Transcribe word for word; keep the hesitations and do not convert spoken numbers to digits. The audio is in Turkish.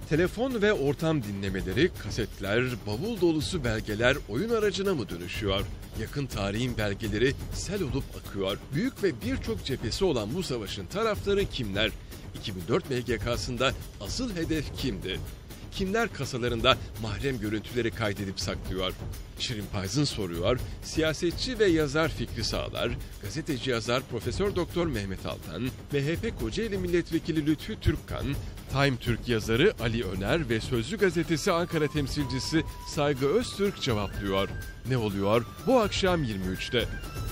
Telefon ve ortam dinlemeleri, kasetler, bavul dolusu belgeler oyun aracına mı dönüşüyor? Yakın tarihin belgeleri sel olup akıyor. Büyük ve birçok cephesi olan bu savaşın tarafları kimler? iki bin dört M G K'sında asıl hedef kimdi? Kimler kasalarında mahrem görüntüleri kaydedip saklıyor? Şirin Payzın soruyor, siyasetçi ve yazar Fikri Sağlar, gazeteci yazar Profesör Doktor Mehmet Altan, M H P Kocaeli Milletvekili Lütfü Türkkan, Time Türk yazarı Ali Öner ve Sözcü Gazetesi Ankara temsilcisi Saygı Öztürk cevaplıyor. Ne oluyor? Bu akşam yirmi üçte.